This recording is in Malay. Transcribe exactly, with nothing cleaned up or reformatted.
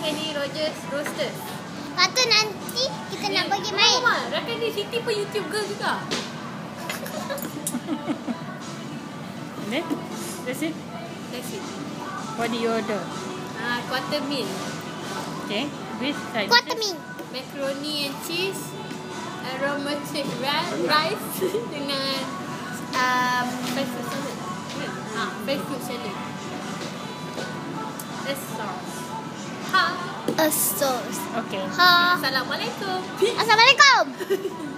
makan di Rogers Roasters. Lepas tu nanti kita nak pergi main. Mama, rakan di Siti pun YouTube girl juga. Then, that's it. That's it. What do you order? Ah, quarter meal. Okay, with side Quarter dishes. meal. Macaroni and cheese, aroma chick rice dengan um, fresh fruit salad. Ah, fresh fruit salad. That's sauce. Ha. A sauce. Okay. Ha. Assalamualaikum. Assalamualaikum.